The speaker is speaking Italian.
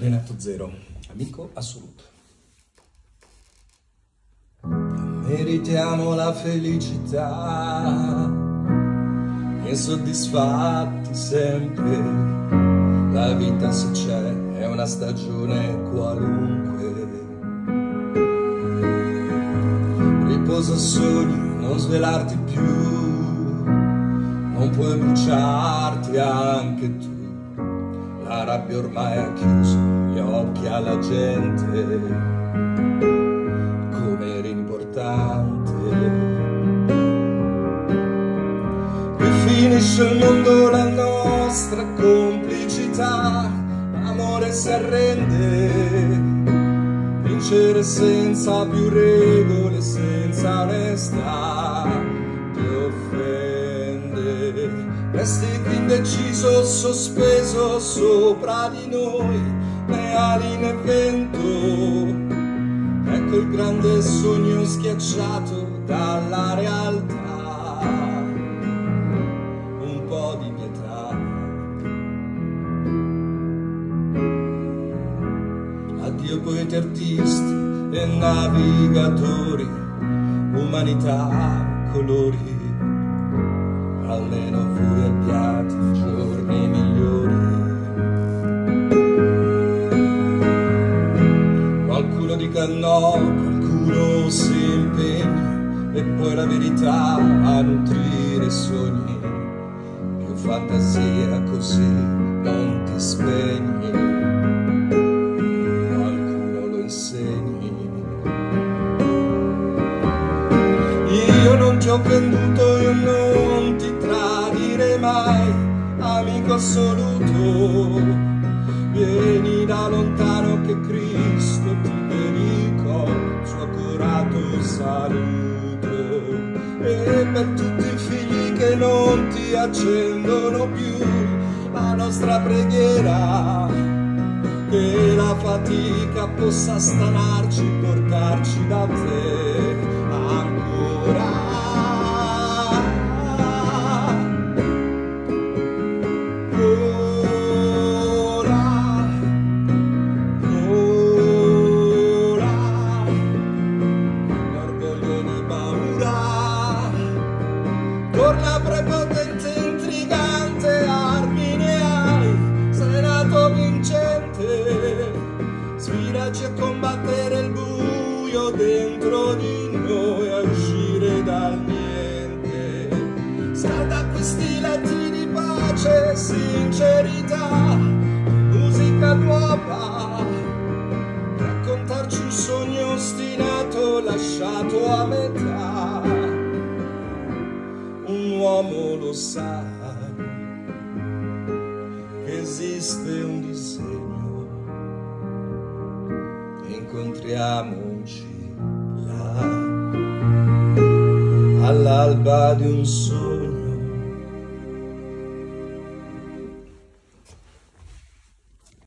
Renato Zero, amico assoluto. Meritiamo la felicità, insoddisfatti sempre. La vita se c'è è una stagione qualunque. Riposa sogni, non svelarti più, non puoi bruciarti anche tu. La rabbia ormai ha chiuso gli occhi alla gente, come era importante. Qui finisce il mondo, la nostra complicità, l'amore si arrende, vincere senza più regole, senza onestà, ti offende. Resti qui indeciso, sospeso sopra di noi, né ali né vento. Ecco il grande sogno schiacciato dalla realtà, un po' di pietà. Addio poeti, artisti e navigatori, umanità, colori. Almeno voi abbiate giorni migliori. Qualcuno dica no, qualcuno si impegni, e poi la verità a nutrire sogni. Più fantasia così non ti spegni, qualcuno lo insegni. Io non ti ho venduto, io non ti tradire mai, amico assoluto. Vieni da lontano che Cristo ti dedicò il suo accurato saluto. E per tutti i figli che non ti accendono più, la nostra preghiera, che la fatica possa stanarci, portarci da te ancora. Torna prepotente, intrigante, armi ne hai, sei nato vincente. Sfidaci a combattere il buio dentro di noi, a uscire dal niente. Scalda questi letti di pace, sincerità, musica nuova. Raccontarci un sogno ostinato lasciato a metà. Un uomo lo sa che esiste un disegno, incontriamoci là all'alba di un sole.